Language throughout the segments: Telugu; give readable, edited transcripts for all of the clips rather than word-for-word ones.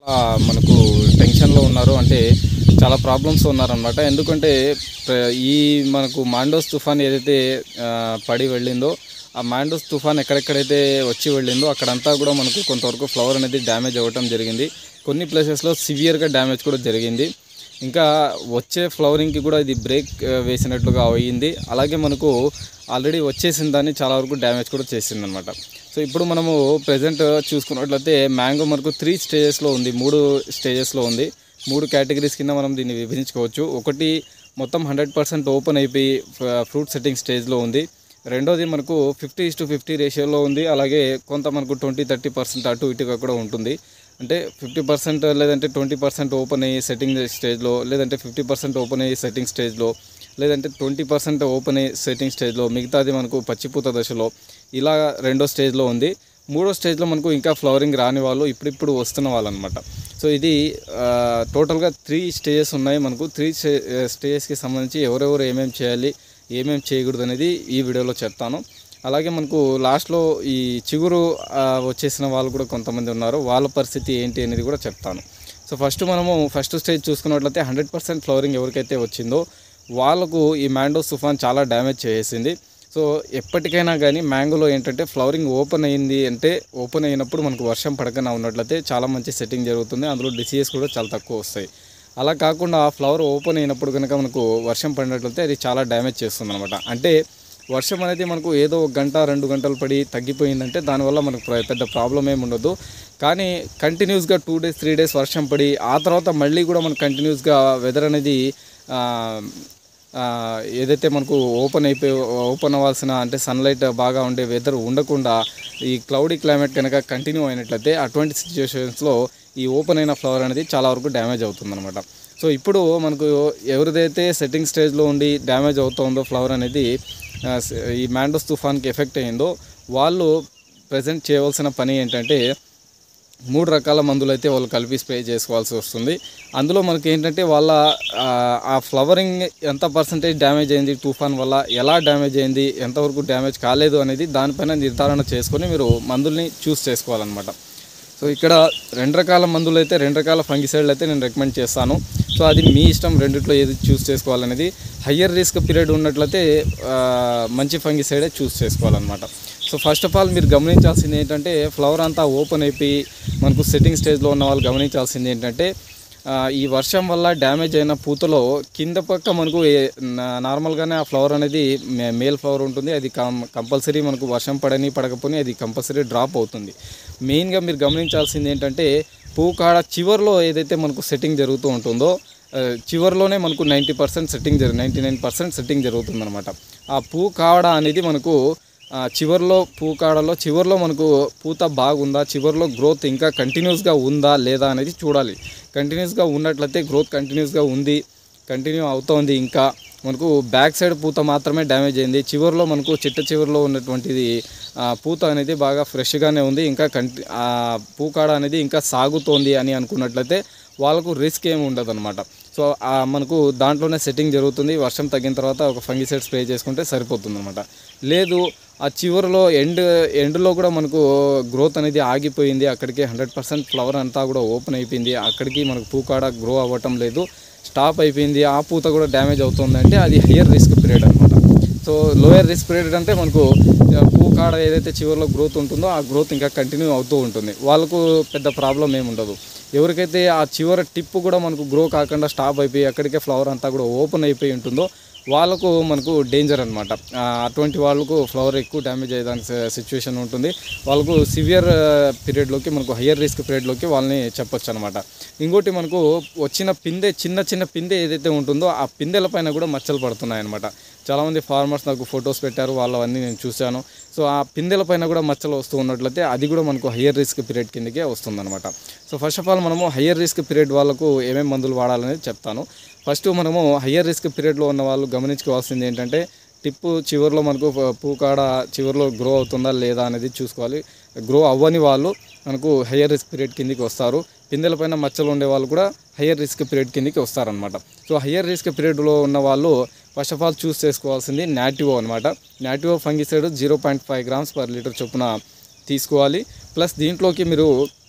మనకు టెన్షన్‌లో ఉన్నారు. అంటే చాలా ప్రాబ్లమ్స్‌తో ఉన్నారనమాట. ఎందుకంటే ఈ మనకు మాండోస్ తుఫాన్ ఏదైతే పడి వెళ్ళిందో, ఆ మాండోస్ తుఫాన్ ఎక్కడెక్కడైతే వచ్చి వెళ్ళిందో అక్కడంతా కూడా మనకు కొంతవరకు ఫ్లవర్ అనేది డ్యామేజ్ అవ్వటం జరిగింది. కొన్ని ప్లేసెస్‌లో సివియర్‌గా డ్యామేజ్ కూడా జరిగింది. ఇంకా వచ్చే ఫ్లవరింగ్‌కి కూడా ఇది బ్రేక్ వేసినట్లుగా అయింది. అలాగే మనకు ఆల్రెడీ వచ్చేసిన దాన్ని చాలా వరకు డ్యామేజ్ కూడా చేసిందనమాట. సో ఇప్పుడు మనము ప్రెజెంట్ చూసుకున్నట్లయితే మ్యాంగో మనకు 3 స్టేజెస్‌లో ఉంది. 3 స్టేజెస్‌లో ఉంది. 3 కేటగిరీస్ కింద మనం దీన్ని విభజించుకోవచ్చు. ఒకటి మొత్తం 100% ఓపెన్ అయిపోయి ఫ్రూట్ సెట్టింగ్ స్టేజ్‌లో ఉంది. రెండోది మనకు 50:50 రేషియోలో ఉంది. అలాగే కొంత మనకు 20-30% అటు ఇటుగా కూడా ఉంటుంది. అంటే 50% లేదంటే 20% ఓపెన్ అయ్యి సెట్టింగ్ స్టేజ్‌లో, లేదంటే 50% ఓపెన్ అయ్యి సెట్టింగ్ స్టేజ్‌లో, లేదంటే 20% ఓపెన్ అయ్యి సెట్టింగ్ స్టేజ్‌లో, మిగతాది మనకు పచ్చిపూత దశలో ఇలా రెండో స్టేజ్‌లో ఉంది. మూడో స్టేజ్‌లో మనకు ఇంకా ఫ్లవరింగ్ రాని వాళ్ళు ఇప్పుడిప్పుడు వస్తున్న వాళ్ళనమాట. సో ఇది టోటల్‌గా 3 స్టేజెస్ ఉన్నాయి మనకు. 3 స్టేజెస్‌కి సంబంధించి ఎవరెవరు ఏమేమి చేయాలి, ఏమేమి చేయకూడదు అనేది ఈ వీడియోలో చెప్తాను. అలాగే మనకు లాస్ట్లో ఈ చిగురు వచ్చేసిన వాళ్ళు కూడా కొంతమంది ఉన్నారు. వాళ్ళ పరిస్థితి ఏంటి అనేది కూడా చెప్తాను. సో ఫస్ట్ స్టేజ్ చూసుకున్నట్లయితే 100% ఫ్లవరింగ్ ఎవరికైతే వచ్చిందో వాళ్ళకు ఈ మాండోస్ తుఫాన్ చాలా డ్యామేజ్ చేసేసింది. సో ఎప్పటికైనా కానీ మ్యాంగోలో ఏంటంటే ఫ్లవరింగ్ ఓపెన్ అయింది అంటే ఓపెన్ అయినప్పుడు మనకు వర్షం పడకనా ఉన్నట్లయితే చాలా మంచి సెట్టింగ్ జరుగుతుంది. అందులో డిసీజెస్ కూడా చాలా తక్కువ వస్తాయి. అలా కాకుండా ఫ్లవర్ ఓపెన్ అయినప్పుడు కనుక మనకు వర్షం పడినట్లయితే అది చాలా డ్యామేజ్ చేస్తుంది అనమాట. అంటే వర్షం అనేది మనకు ఏదో 1 గంట 2 గంటలు పడి తగ్గిపోయిందంటే దానివల్ల మనకు పెద్ద ప్రాబ్లం ఏమి ఉండదు. కానీ కంటిన్యూస్గా 2 డేస్ 3 డేస్ వర్షం పడి ఆ తర్వాత మళ్ళీ కూడా మనకు కంటిన్యూస్గా వెదర్ అనేది ఏదైతే మనకు ఓపెన్ అవ్వాల్సిన అంటే సన్లైట్ బాగా ఉండే వెదర్ ఉండకుండా ఈ క్లౌడీ క్లైమేట్ కనుక కంటిన్యూ అయినట్లయితే అటువంటి సిచ్యువేషన్స్లో ఈ ఓపెన్ అయిన ఫ్లవర్ అనేది చాలా వరకు డ్యామేజ్ అవుతుందన్నమాట. సో ఇప్పుడు మనకు ఎవరిదైతే సెట్టింగ్ స్టేజ్లో ఉండి డ్యామేజ్ అవుతుందో ఫ్లవర్ అనేది ఈ మాండోస్ తుఫాన్కి ఎఫెక్ట్ అయ్యిందో వాళ్ళు ప్రజెంట్ చేయవలసిన పని ఏంటంటే 3 రకాల మందులు అయితే వాళ్ళు కలిపి స్ప్రే చేసుకోవాల్సి వస్తుంది. అందులో మనకి ఏంటంటే వాళ్ళ ఆ ఫ్లవరింగ్ ఎంత పర్సంటేజ్ డ్యామేజ్ అయింది తుఫాన్ వల్ల, ఎలా డ్యామేజ్ అయింది, ఎంతవరకు డ్యామేజ్ కాలేదు అనేది దానిపైన నిర్ధారణ చేసుకొని మీరు మందుల్ని చూస్ చేసుకోవాలన్నమాట. సో ఇక్కడ 2 రకాల మందులు అయితే 2 రకాల ఫంగిసైడ్లు అయితే నేను రికమెండ్ చేస్తాను. సో అది మీ ఇష్టం, రెండిట్లో ఏది చూస్ చేసుకోవాలనేది. హయ్యర్ రిస్క్ పీరియడ్ ఉన్నట్లయితే మంచి ఫంగిసైడే చూస్ చేసుకోవాలన్నమాట. సో ఫస్ట్ ఆఫ్ ఆల్ మీరు గమనించాల్సింది ఏంటంటే ఫ్లవర్ అంతా ఓపెన్ అయిపోయి మనకు సెట్టింగ్ స్టేజ్లో ఉన్న వాళ్ళు గమనించాల్సింది ఏంటంటే ఈ వర్షం వల్ల డ్యామేజ్ అయిన పూతలో కింద పక్క మనకు నార్మల్గానే ఆ ఫ్లవర్ అనేది మేల్ ఫ్లవర్ ఉంటుంది. అది కంపల్సరీ మనకు వర్షం పడకపోని అది కంపల్సరీ డ్రాప్ అవుతుంది. మెయిన్గా మీరు గమనించాల్సింది ఏంటంటే పువ్వు చివర్లో ఏదైతే మనకు సెట్టింగ్ జరుగుతూ ఉంటుందో చివర్లోనే మనకు 99% సెట్టింగ్ జరుగుతుందన్నమాట. ఆ పువ్వు కాడ అనేది మనకు చివర్లో మనకు పూత బాగుందా, చివర్లో గ్రోత్ ఇంకా కంటిన్యూస్గా ఉందా లేదా అనేది చూడాలి. కంటిన్యూస్గా ఉన్నట్లయితే గ్రోత్ కంటిన్యూస్గా ఉంది, కంటిన్యూ అవుతోంది. ఇంకా మనకు బ్యాక్ సైడ్ పూత మాత్రమే డ్యామేజ్ అయింది. చివర్లో మనకు చివర్లో ఉన్నటువంటిది పూత అనేది బాగా ఫ్రెష్గానే ఉంది, ఇంకా పూకాడ అనేది ఇంకా సాగుతోంది అని అనుకున్నట్లయితే వాళ్ళకు రిస్క్ ఏమి ఉండదు అనమాట. సో మనకు దాంట్లోనే సెట్టింగ్ జరుగుతుంది. వర్షం తగ్గిన తర్వాత ఒక ఫంగిసైడ్ స్ప్రే చేసుకుంటే సరిపోతుంది అనమాట. లేదు ఆ చివరిలో ఎండ్లో కూడా మనకు గ్రోత్ అనేది ఆగిపోయింది, అక్కడికి 100% ఫ్లవర్ అంతా కూడా ఓపెన్ అయిపోయింది, అక్కడికి మనకు పూకాడ గ్రో అవ్వటం లేదు, స్టాప్ అయిపోయింది, ఆ పూత కూడా డ్యామేజ్ అవుతుందంటే అది హయ్యర్ రిస్క్ పీరియడ్ అనమాట. సో లోయర్ రిస్క్ పీరియడ్ అంటే మనకు పూకాడ ఏదైతే చివరిలో గ్రోత్ ఉంటుందో ఆ గ్రోత్ ఇంకా కంటిన్యూ అవుతూ ఉంటుంది. వాళ్ళకు పెద్ద ప్రాబ్లం ఏమి ఉండదు. ఎవరికైతే ఆ చివరి టిప్ కూడా మనకు గ్రో కాకుండా స్టాప్ అయిపోయి అక్కడికే ఫ్లవర్ అంతా కూడా ఓపెన్ అయిపోయి ఉంటుందో వాళ్ళకు మనకు డేంజర్ అనమాట. అటువంటి వాళ్ళకు ఫ్లవర్ ఎక్కువ డ్యామేజ్ అయ్యేదానికి సిచ్యువేషన్ ఉంటుంది. వాళ్ళకు సివియర్ పీరియడ్లోకి మనకు హయ్యర్ రిస్క్ పీరియడ్లోకి వాళ్ళని చెప్పొచ్చు అనమాట. ఇంకోటి మనకు వచ్చిన చిన్న పిందె ఏదైతే ఉంటుందో ఆ పిందెల పైన కూడా మచ్చలు పడుతున్నాయి అనమాట. చాలామంది ఫార్మర్స్ నాకు ఫొటోస్ పెట్టారు, వాళ్ళవన్నీ నేను చూశాను. సో ఆ పిందెల పైన కూడా మచ్చలు వస్తూ ఉన్నట్లయితే అది కూడా మనకు హయ్యర్ రిస్క్ పీరియడ్ కిందకే వస్తుందన్నమాట. సో ఫస్ట్ ఆఫ్ ఆల్ మనము హయ్యర్ రిస్క్ పీరియడ్ వాళ్ళకు ఏమేమి మందులు వాడాలనేది చెప్తాను. ఫస్ట్ మనము హయ్యర్ రిస్క్ పీరియడ్లో ఉన్న వాళ్ళు గమనించుకోవాల్సింది ఏంటంటే టిప్పు చివరిలో మనకు పూకాడ చివరిలో గ్రో అవుతుందా లేదా అనేది చూసుకోవాలి. గ్రో అవ్వని వాళ్ళు మనకు హయ్యర్ రిస్క్ పీరియడ్ కిందకి వస్తారు. పిందెల పైన మచ్చలు ఉండే వాళ్ళు కూడా హయ్యర్ రిస్క్ పీరియడ్ కిందకి వస్తారనమాట. సో హయ్యర్ రిస్క్ పీరియడ్లో ఉన్న వాళ్ళు ఫస్ట్ ఆఫ్ ఆల్ చూస్ చేసుకోవాల్సింది నాటివో అనమాట. నాటివో ఫంగిసైడ్ 0.5 grams per liter చొప్పున తీసుకోవాలి. ప్లస్ దీంట్లోకి మీరు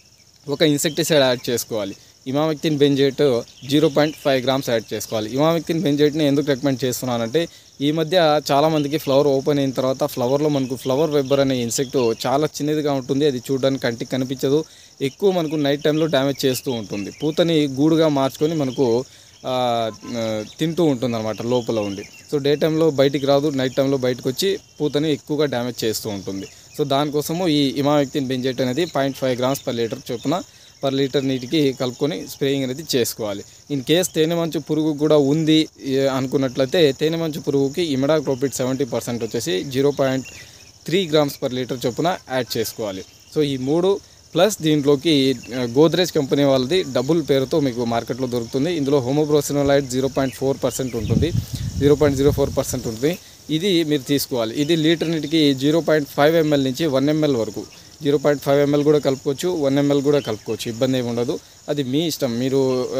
ఒక ఇన్సెక్టిసైడ్ యాడ్ చేసుకోవాలి. ఇమామెక్టిన్ బెంజేట్ 0.5 గ్రామ్స్ యాడ్ చేసుకోవాలి. ఇమామెక్టిన్ బెంజేట్ని ఎందుకు రికమెండ్ చేస్తున్నానంటే ఈ మధ్య చాలామందికి ఫ్లవర్ ఓపెన్ అయిన తర్వాత ఫ్లవర్లో మనకు ఫ్లవర్ వెబ్బర్ అనే ఇన్సెక్ట్ చాలా చిన్నదిగా ఉంటుంది. అది చూడడానికి కంటికి కనిపించదు. ఎక్కువ మనకు నైట్ టైంలో డ్యామేజ్ చేస్తూ ఉంటుంది. పూతని గూడుగా మార్చుకొని మనకు తింటూ ఉంటుంది అనమాట లోపల ఉండి. సో డే టైంలో బయటికి రాదు, నైట్ టైంలో బయటకు వచ్చి పూతని ఎక్కువగా డ్యామేజ్ చేస్తూ ఉంటుంది. సో దానికోసము ఈ ఇమామెక్టిన్ బెంజేట్ అనేది 0.5 గ్రామ్స్ పర్ లీటర్ చొప్పున పర్ లీటర్ నీటికి కలుపుకొని స్ప్రేయింగ్ అనేది చేసుకోవాలి. ఇన్ కేస్ తేనె మంచు పురుగు కూడా ఉంది అనుకున్నట్లయితే తేనె మంచు పురుగుకి ఇమిడాక్లోపిడ్ 70% వచ్చేసి 0.3 గ్రామ్స్ పర్ లీటర్ చొప్పున యాడ్ చేసుకోవాలి. సో ఈ 3 ప్లస్ దీంట్లోకి గోద్రేజ్ కంపెనీ వాళ్ళది డబుల్ పేరుతో మీకు మార్కెట్లో దొరుకుతుంది. ఇందులో హోమోబ్రోసినోలైడ్ 0.4% ఉంటుంది, 0.04% ఉంటుంది. ఇది మీరు తీసుకోవాలి. ఇది లీటర్ నీటికి 0.5 ml నుంచి 1 ml వరకు 0.5 ml కూడా కలుపుకోవచ్చు, 1 ml కూడా కలుపుకోవచ్చు, ఇబ్బంది ఏమి ఉండదు. అది మీ ఇష్టం. మీరు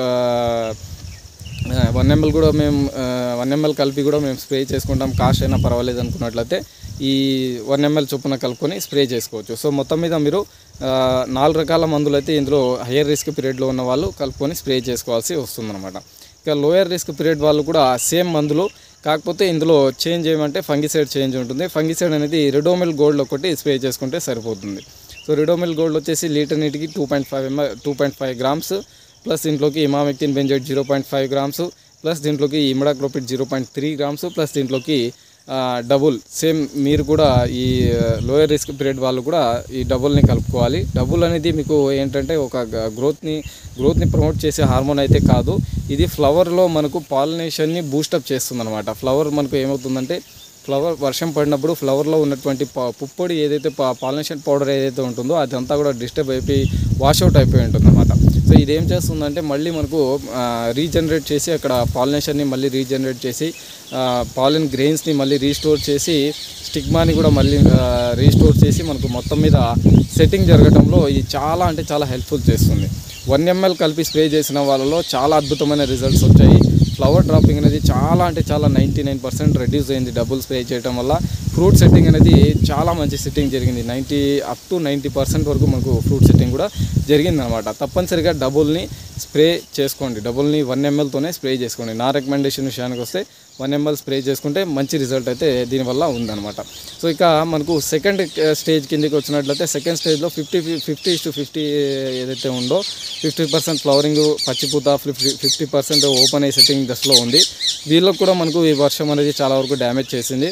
1 ml కూడా 1 ml కలిపి కూడా మేము స్ప్రే చేసుకుంటాం, కాస్ట్ అయినా పర్వాలేదు అనుకున్నట్లయితే ఈ 1 ml చొప్పున కలుపుకొని స్ప్రే చేసుకోవచ్చు. సో మొత్తం మీద మీరు 4 రకాల మందులు అయితే ఇందులో హయ్యర్ రిస్క్ పీరియడ్లో ఉన్న వాళ్ళు కలుపుకొని స్ప్రే చేసుకోవాల్సి వస్తుందన్నమాట. ఇక లోయర్ రిస్క్ పీరియడ్ వాళ్ళు కూడా సేమ్ మందులు, కాకపోతే ఇందులో చేంజ్ ఏమంటే ఫంగిసైడ్ చేంజ్ ఉంటుంది. ఫంగిసైడ్ అనేది రెడోమిల్ గోల్డ్ ఒకటి స్ప్రే చేసుకుంటే సరిపోతుంది. సో రెడోమిల్ గోల్డ్ వచ్చేసి లీటర్ నీటికి 2.5 గ్రామ్స్ ప్లస్ దీంట్లోకి ఇమామెక్టిన్ బెంజేట్ 0.5 గ్రామ్స్ ప్లస్ దీంట్లోకి ఇమిడాక్లోపిడ్ 0.3 గ్రామ్స్ ప్లస్ దీంట్లోకి డబుల్ సేమ్ మీరు కూడా ఈ లోయర్ రిస్క్ పీరియడ్ వాళ్ళు కూడా ఈ డబుల్ని కలుపుకోవాలి. డబుల్ అనేది మీకు ఏంటంటే ఒక గ్రోత్ని ప్రమోట్ చేసే హార్మోన్ అయితే కాదు. ఇది ఫ్లవర్లో మనకు పాలినేషన్ని బూస్టప్ చేస్తుంది అనమాట. ఫ్లవర్ మనకు ఏమవుతుందంటే ఫ్లవర్ వర్షం పడినప్పుడు ఫ్లవర్లో ఉన్నటువంటి పుప్పొడి ఏదైతే పాలినేషన్ పౌడర్ ఏదైతే ఉంటుందో అదంతా కూడా డిస్టర్బ్ అయిపోయి వాష్అవుట్ అయిపోయి ఉంటుంది అనమాట. సో ఇదేం చేస్తుందంటే మళ్ళీ మనకు రీజనరేట్ చేసి అక్కడ పాలినేషన్ని మళ్ళీ రీజనరేట్ చేసి పాలిన్ గ్రెయిన్స్ని మళ్ళీ రీస్టోర్ చేసి స్టిగ్మాని కూడా మళ్ళీ రీస్టోర్ చేసి మనకు మొత్తం మీద సెట్టింగ్ జరగడంలో ఇది చాలా అంటే చాలా హెల్ప్ఫుల్ చేస్తుంది. 1 ml కలిపి స్ప్రే చేసిన వాళ్ళలో చాలా అద్భుతమైన రిజల్ట్స్ వచ్చాయి. ఫ్లవర్ డ్రాపింగ్ అనేది చాలా అంటే చాలా 99% రెడ్యూస్ అయింది డబుల్ స్ప్రే చేయడం వల్ల. ఫ్రూట్ సెట్టింగ్ అనేది చాలా మంచి సెట్టింగ్ జరిగింది. 90% వరకు మనకు ఫ్రూట్ సెట్టింగ్ కూడా జరిగిందనమాట. తప్పనిసరిగా డబుల్ని స్ప్రే చేసుకోండి. డబుల్ని 1 mlతోనే స్ప్రే చేసుకోండి. నా రికమెండేషన్ విషయానికి వస్తే 1 ml స్ప్రే చేసుకుంటే మంచి రిజల్ట్ అయితే దీనివల్ల ఉందన్నమాట. సో ఇక మనకు సెకండ్ స్టేజ్ కిందకి వచ్చినట్లయితే సెకండ్ స్టేజ్లో 50-50 ఏదైతే ఉందో 50% ఫ్లవరింగ్ పచ్చిపూత 50% ఓపెన్ అయ్యి సెట్టింగ్ దశలో ఉంది. వీళ్ళకు కూడా మనకు ఈ వర్షం అనేది చాలా వరకు డ్యామేజ్ చేసింది.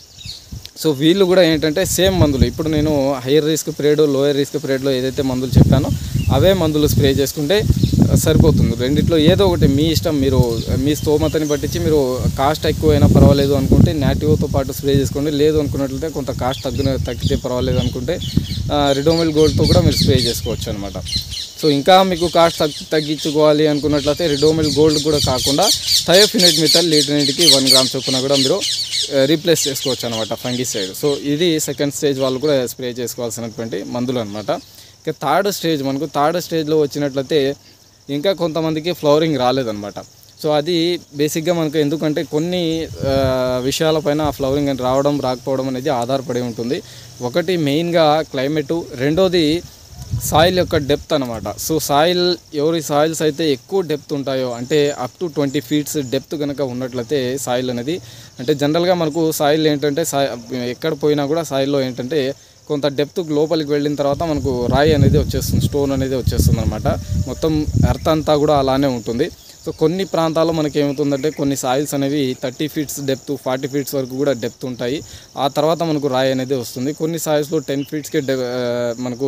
సో వీళ్ళు కూడా ఏంటంటే సేమ్ మందులు, ఇప్పుడు నేను higher risk period lower risk పీరియడ్లో ఏదైతే మందులు చెప్పానో అవే మందులు స్ప్రే చేసుకుంటే సరిపోతుంది. రెండిట్లో ఏదో ఒకటి మీ ఇష్టం. మీరు మీ స్తోమతని పట్టించి మీరు కాస్ట్ ఎక్కువైనా పర్వాలేదు అనుకుంటే నాటివ్తో పాటు స్ప్రే చేసుకోండి. లేదు అనుకున్నట్లయితే కొంత కాస్ట్ తగ్గితే పర్వాలేదు అనుకుంటే రెడోమిల్ గోల్డ్తో కూడా మీరు స్ప్రే చేసుకోవచ్చు అనమాట. సో ఇంకా మీకు కాస్ట్ తగ్గించుకోవాలి అనుకున్నట్లయితే రెడోమిల్ గోల్డ్ కూడా కాకుండా థయోఫినైట్ మిథైల్ లీటర్ నీటికి 1 గ్రామ్ చొప్పున కూడా మీరు రీప్లేస్ చేసుకోవచ్చు అనమాట ఫంగిసైడ్. సో ఇది సెకండ్ స్టేజ్ వాళ్ళు కూడా స్ప్రే చేసుకోవాల్సినటువంటి మందులు అనమాట. ఇక థర్డ్ స్టేజ్లో వచ్చినట్లయితే ఇంకా కొంతమందికి ఫ్లవరింగ్ రాలేదన్నమాట. సో అది బేసిక్గా మనకు ఎందుకంటే కొన్ని విషయాలపైన ఫ్లవరింగ్ రావడం రాకపోవడం అనేది ఆధారపడి ఉంటుంది. ఒకటి మెయిన్గా క్లైమేటు, రెండోది సాయిల్ యొక్క డెప్త్ అనమాట. సో ఎవరి సాయిల్స్ అయితే ఎక్కువ డెప్త్ ఉంటాయో అంటే అప్ టు 20 feet డెప్త్ కనుక ఉన్నట్లయితే సాయిల్ అనేది అంటే జనరల్గా మనకు సాయిల్ ఏంటంటే ఎక్కడ పోయినా కూడా సాయిల్లో ఏంటంటే కొంత డెప్త్ లోపలికి వెళ్ళిన తర్వాత మనకు రాయి అనేది వచ్చేస్తుంది, స్టోన్ అనేది వచ్చేస్తుంది అనమాట. మొత్తం ఎర్త్ అంతా కూడా అలానే ఉంటుంది. సో కొన్ని ప్రాంతాల్లో మనకి ఏమవుతుందంటే కొన్ని సాయిల్స్ అనేవి 30 feet డెప్త్ 40 feet వరకు కూడా డెప్త్ ఉంటాయి. ఆ తర్వాత మనకు రాయి అనేది వస్తుంది. కొన్ని సాయిల్స్లో 10 feetకి మనకు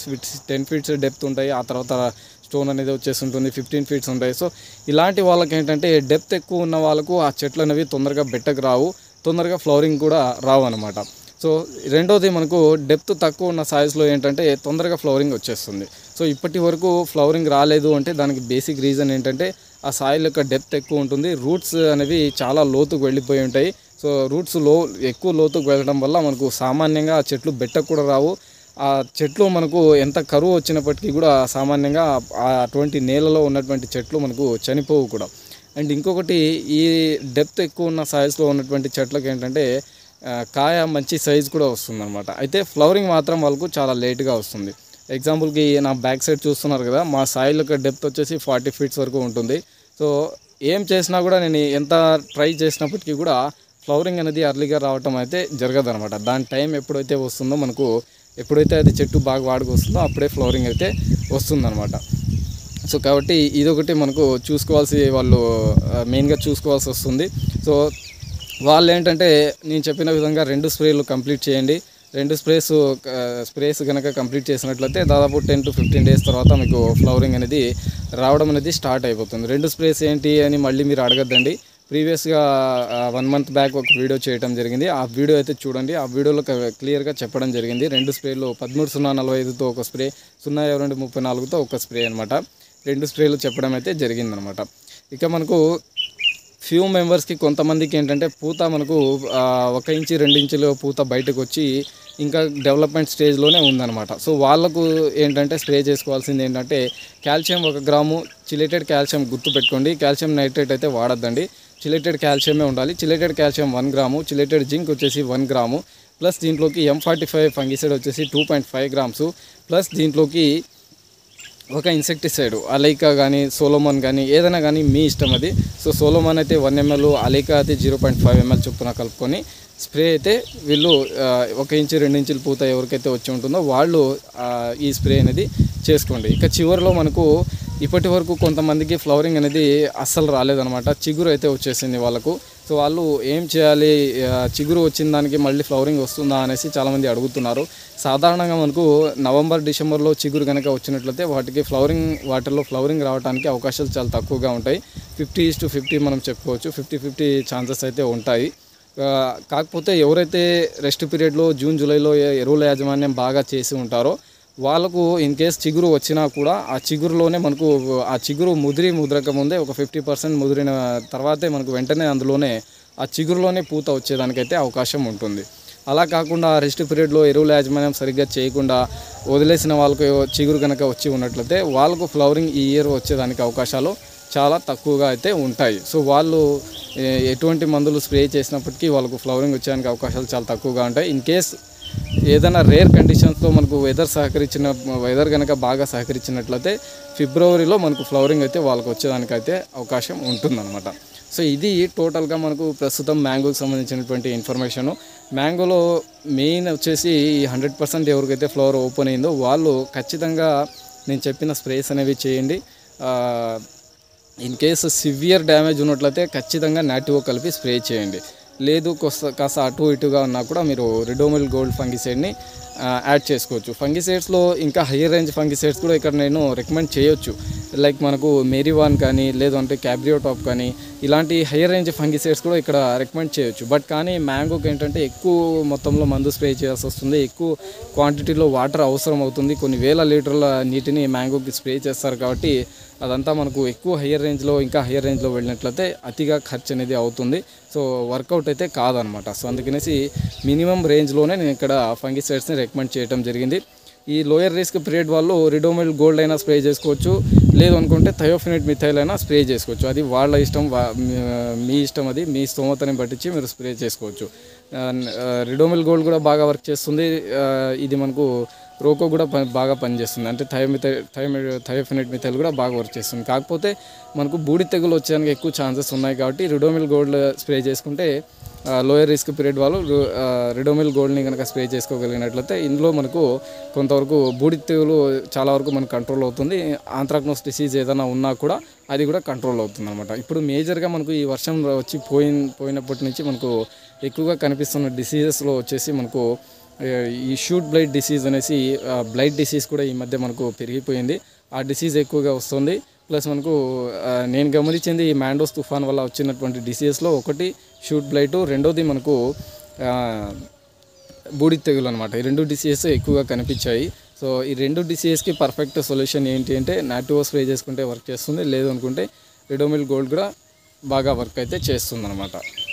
10 feet డెప్త్ ఉంటాయి. ఆ తర్వాత స్టోన్ అనేది వచ్చేస్తుంటుంది, 15 feet ఉంటాయి. సో ఇలాంటి వాళ్ళకి ఏంటంటే డెప్త్ ఎక్కువ ఉన్న వాళ్ళకు ఆ చెట్లు అనేవి తొందరగా బెట్టకు రావు, తొందరగా ఫ్లవరింగ్ కూడా రావు అనమాట. సో రెండోది మనకు డెప్త్ తక్కువ ఉన్న సాయిల్స్లో ఏంటంటే తొందరగా ఫ్లవరింగ్ వచ్చేస్తుంది. సో ఇప్పటి వరకు ఫ్లవరింగ్ రాలేదు అంటే దానికి బేసిక్ రీజన్ ఏంటంటే ఆ సాయిల్ యొక్క డెప్త్ ఎక్కువ ఉంటుంది, రూట్స్ అనేవి చాలా లోతుకు వెళ్ళిపోయి ఉంటాయి. సో రూట్స్ ఎక్కువ లోతుకు వెళ్ళడం వల్ల మనకు సామాన్యంగా ఆ చెట్లు బెట్టకు కూడా రావు. ఆ చెట్లు మనకు ఎంత కరువు వచ్చినప్పటికీ కూడా సామాన్యంగా అటువంటి నేలలో ఉన్నటువంటి చెట్లు మనకు చనిపోవు కూడా. అండ్ ఇంకొకటి ఈ డెప్త్ ఎక్కువ ఉన్న సాయిల్స్లో ఉన్నటువంటి చెట్లకు ఏంటంటే కాయ మంచి సైజ్ కూడా వస్తుందన్నమాట. అయితే ఫ్లవరింగ్ మాత్రం వాళ్ళకు చాలా లేట్గా వస్తుంది. ఎగ్జాంపుల్కి నా బ్యాక్ సైడ్ చూస్తున్నారు కదా, మా సాయిల్ యొక్క డెప్త్ వచ్చేసి 40 ఫీట్స్ వరకు ఉంటుంది. సో ఏం చేసినా కూడా నేను ఎంత ట్రై చేసినప్పటికీ కూడా ఫ్లవరింగ్ అనేది అర్లీగా రావటం అయితే జరగదనమాట. దాని టైం ఎప్పుడైతే వస్తుందో మనకు, ఎప్పుడైతే అది చెట్టు బాగా వాడుకు వస్తుందో అప్పుడే ఫ్లవరింగ్ అయితే వస్తుందన్నమాట. సో కాబట్టి ఇదొకటి మనకు వాళ్ళు మెయిన్గా చూసుకోవాల్సి వస్తుంది. సో వాళ్ళు ఏంటంటే నేను చెప్పిన విధంగా 2 స్ప్రేలు కంప్లీట్ చేయండి. 2 స్ప్రేస్ కనుక కంప్లీట్ చేసినట్లయితే దాదాపు 10 to 15 డేస్ తర్వాత మీకు ఫ్లవరింగ్ అనేది రావడం అనేది స్టార్ట్ అయిపోతుంది. 2 స్ప్రేస్ ఏంటి అని మళ్ళీ మీరు అడగద్దండి. ప్రీవియస్గా 1 month బ్యాక్ ఒక వీడియో చేయడం జరిగింది. ఆ వీడియో అయితే చూడండి. ఆ వీడియోలో క్లియర్గా చెప్పడం జరిగింది. 2 స్ప్రేలు 13-045తో ఒక స్ప్రే, 0-22-34తో ఒక స్ప్రే అనమాట. 2 స్ప్రేలు చెప్పడం అయితే జరిగిందనమాట. ఇక మనకు ఫ్యూ మెంబర్స్కి కొంతమందికి ఏంటంటే పూత మనకు 1 ఇంచు 2 ఇంచులు పూత బయటకు వచ్చి ఇంకా డెవలప్మెంట్ స్టేజ్లోనే ఉందన్నమాట. సో వాళ్ళకు ఏంటంటే స్ప్రే చేసుకోవాల్సింది ఏంటంటే కాల్షియం 1 గ్రాము, చిలేటెడ్ కాల్షియం గుర్తుపెట్టుకోండి. కాల్షియం నైట్రేట్ అయితే వాడద్దండి, చిలేటెడ్ కాల్షియమే ఉండాలి. Chelated calcium 1 gram, chelated zinc వచ్చేసి 1 గ్రాము, ప్లస్ దీంట్లోకి M45 ఫంగిసైడ్ వచ్చేసి 2.5 grams, ప్లస్ దీంట్లోకి ఒక ఇన్సెక్టిసైడ్ అలైకా కానీ సోలోమన్ కానీ ఏదైనా కానీ మీ ఇష్టం అది. సో సోలోమన్ అయితే 1 ml, అలైకా అయితే 0.5 ml చొప్పున కలుపుకొని స్ప్రే అయితే వీళ్ళు 1 ఇంచు 2 ఇంచుల పూత ఎవరికైతే వచ్చి ఉంటుందో వాళ్ళు ఈ స్ప్రే అనేది చేసుకోండి. ఇక చివరిలో మనకు ఇప్పటి వరకు కొంతమందికి ఫ్లవరింగ్ అనేది అస్సలు రాలేదనమాట, చిగురు అయితే వచ్చేసింది వాళ్ళకు. సో వాళ్ళు ఏం చేయాలి, చిగురు వచ్చిన దానికి మళ్ళీ ఫ్లవరింగ్ వస్తుందా అనేసి చాలామంది అడుగుతున్నారు. సాధారణంగా మనకు నవంబర్ డిసెంబర్లో చిగురు కనుక వచ్చినట్లయితే వాటిల్లో ఫ్లవరింగ్ రావడానికి అవకాశాలు చాలా తక్కువగా ఉంటాయి. 50-50 మనం చెప్పుకోవచ్చు. 50-50 ఛాన్సెస్ అయితే ఉంటాయి. కాకపోతే ఎవరైతే రెస్ట్ పీరియడ్లో జూన్ జూలైలో ఎరువుల యాజమాన్యం బాగా చేసి ఉంటారో వాళ్ళకు ఇన్ కేస్ చిగురు వచ్చినా కూడా ఆ చిగురులోనే మనకు ఆ చిగురు ముద్రక ముందే ఒక 50% ముదిరిన తర్వాతే మనకు వెంటనే అందులోనే ఆ చిగురులోనే పూత వచ్చేదానికైతే అవకాశం ఉంటుంది. అలా కాకుండా రెస్ట్ పీరియడ్లో ఎరువుల యాజమాన్యం సరిగ్గా చేయకుండా వదిలేసిన వాళ్ళకు చిగురు కనుక వచ్చి ఉన్నట్లయితే వాళ్ళకు ఫ్లవరింగ్ ఈ ఇయర్ వచ్చేదానికి అవకాశాలు చాలా తక్కువగా అయితే ఉంటాయి. సో వాళ్ళు ఎటువంటి మందులు స్ప్రే చేసినప్పటికీ వాళ్ళకు ఫ్లవరింగ్ వచ్చేదానికి అవకాశాలు చాలా తక్కువగా ఉంటాయి. ఇన్ కేస్ ఏదైనా రేర్ కండిషన్స్లో మనకు వెదర్ కనుక బాగా సహకరించినట్లయితే ఫిబ్రవరిలో మనకు ఫ్లవరింగ్ అయితే వాళ్ళకు వచ్చేదానికైతే అవకాశం ఉంటుందన్నమాట. సో ఇది టోటల్గా మనకు ప్రస్తుతం మ్యాంగోకి సంబంధించినటువంటి ఇన్ఫర్మేషను. మ్యాంగోలో మెయిన్ వచ్చేసి 100% ఎవరికైతే ఫ్లవర్ ఓపెన్ అయిందో వాళ్ళు ఖచ్చితంగా నేను చెప్పిన స్ప్రేస్ అనేవి చేయండి. ఇన్ కేసు సివియర్ డ్యామేజ్ ఉన్నట్లయితే ఖచ్చితంగా నాటివో కలిపి స్ప్రే చేయండి. లేదు కాస్త అటు ఇటుగా ఉన్నా కూడా మీరు రిడోమిల్ గోల్డ్ ఫంగిసైడ్ని యాడ్ చేసుకోవచ్చు. ఫంగిసైడ్స్లో ఇంకా హయ్యర్ రేంజ్ ఫంగిసైడ్స్ కూడా ఇక్కడ నేను రికమెండ్ చేయొచ్చు. లైక్ మనకు మేరీవాన్ కానీ లేదంటే క్యాబ్రియో టాప్ కానీ ఇలాంటి హయ్యర్ రేంజ్ ఫంగిసైడ్స్ కూడా ఇక్కడ రికమెండ్ చేయొచ్చు. బట్ కానీ మ్యాంగోకి ఏంటంటే ఎక్కువ మొత్తంలో మందు స్ప్రే చేయాల్సి వస్తుంది, ఎక్కువ క్వాంటిటీలో వాటర్ అవసరం అవుతుంది. కొన్ని వేల లీటర్ల నీటిని మ్యాంగోకి స్ప్రే చేస్తారు కాబట్టి అదంతా మనకు ఎక్కువ హయ్యర్ రేంజ్లో వెళ్ళినట్లయితే అతిగా ఖర్చు అనేది అవుతుంది. సో వర్కౌట్ అయితే కాదనమాట. సో అందుకనేసి మినిమం రేంజ్లోనే నేను ఇక్కడ ఫంగిసైడ్స్ని రికమెండ్ చేయడం జరిగింది. ఈ లోయర్ రిస్క్ పీరియడ్ వాళ్ళు రిడోమిల్ గోల్డ్ అయినా స్ప్రే చేసుకోవచ్చు, లేదు అనుకుంటే థయోఫినేట్ మిథైల్ అయినా స్ప్రే చేసుకోవచ్చు. అది వాళ్ళ ఇష్టం, మీ ఇష్టం, అది మీ స్తోమతని బట్టించి మీరు స్ప్రే చేసుకోవచ్చు. రిడోమిల్ గోల్డ్ కూడా బాగా వర్క్ చేస్తుంది. ఇది మనకు రోకో కూడా బాగా పనిచేస్తుంది, అంటే థయోఫినేట్ మిథైల్ కూడా బాగా వర్క్ చేస్తుంది. కాకపోతే మనకు బూడి తెగులు వచ్చేదానికి ఎక్కువ ఛాన్సెస్ ఉన్నాయి కాబట్టి రిడోమిల్ గోల్డ్ స్ప్రే చేసుకుంటే లోయర్ రిస్క్ పీరియడ్ వాళ్ళు రిడోమిల్ గోల్డ్ని కనుక స్ప్రే చేసుకోగలిగినట్లయితే ఇందులో మనకు కొంతవరకు బూడి తెగులు చాలా వరకు మనకు కంట్రోల్ అవుతుంది. ఆంథ్రాక్నోస్ డిసీజ్ ఏదైనా ఉన్నా కూడా అది కూడా కంట్రోల్ అవుతుంది అనమాట. ఇప్పుడు మేజర్గా మనకు ఈ వర్షం వచ్చి పోయినప్పటి నుంచి మనకు ఎక్కువగా కనిపిస్తున్న డిసీజెస్లో వచ్చేసి మనకు ఈ షూట్ బ్లైట్ డిసీజ్ అనేసి బ్లైట్ డిసీజ్ కూడా ఈ మధ్య మనకు పెరిగిపోయింది. ఆ డిసీజ్ ఎక్కువగా వస్తుంది. ప్లస్ మనకు నేను గమనించింది ఈ మ్యాండోస్ తుఫాన్ వల్ల వచ్చినటువంటి డిసీజెస్లో ఒకటి షూట్ బ్లైట్, రెండోది మనకు బూడిద తెగులు అనమాట. ఈ 2 డిసీజెస్ ఎక్కువగా కనిపించాయి. సో ఈ 2 డిసీజెస్కి పర్ఫెక్ట్ సొల్యూషన్ ఏంటి అంటే నాటివో స్ప్రే చేసుకుంటే వర్క్ చేస్తుంది, లేదు అనుకుంటే రిడోమిల్ గోల్డ్ కూడా బాగా వర్క్ అయితే చేస్తుంది అనమాట.